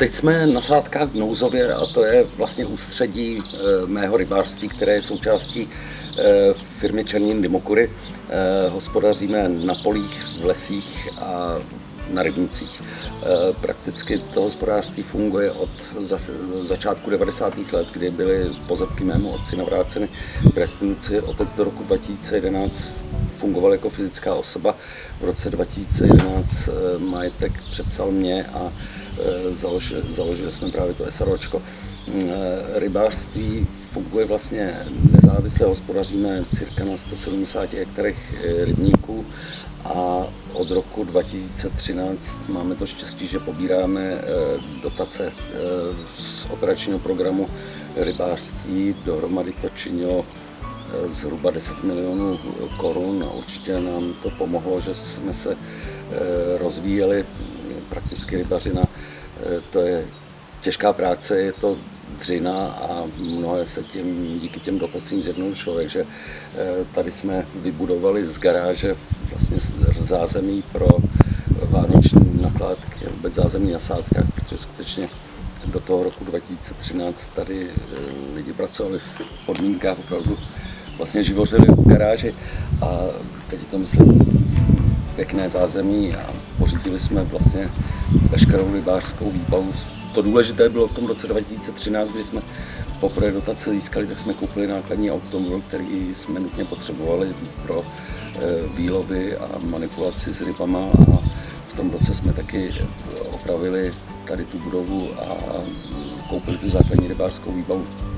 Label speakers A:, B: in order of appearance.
A: Teď jsme na sádkách v Nouzově a to je vlastně ústředí mého rybářství, které je součástí firmy Černín Dimokury. Hospodaříme na polích, v lesích a na rybnících. Prakticky to hospodářství funguje od začátku 90. let, kdy byly pozemky mému otci navráceny k restituci. Otec do roku 2011 fungoval jako fyzická osoba. V roce 2011 majetek přepsal mě a založili jsme právě to SROčko. Rybářství funguje vlastně nezávisle, hospodaříme cirka na 170 hektarech rybníků a od roku 2013 máme to štěstí, že pobíráme dotace z operačního programu rybářství. Dohromady to činilo zhruba 10 milionů korun a určitě nám to pomohlo, že jsme se rozvíjeli. Prakticky rybařina, to je těžká práce, je to dřina a mnohé se díky těm dotacím zjednodušilo, takže tady jsme vybudovali z garáže vlastně zázemí pro vánoční nakládky, vůbec zázemí na sádkách, protože skutečně do toho roku 2013 tady lidi pracovali v podmínkách opravdu vlastně živořili v garáži a teď je to, myslím, pěkné zázemí a pořídili jsme vlastně veškerou rybářskou výbavu. To důležité bylo v tom roce 2013, kdy jsme poprvé dotace získali, tak jsme koupili nákladní automobil, který jsme nutně potřebovali pro výlovy a manipulaci s rybama a v tom roce jsme taky opravili tady tu budovu a koupili tu základní rybářskou výbavu.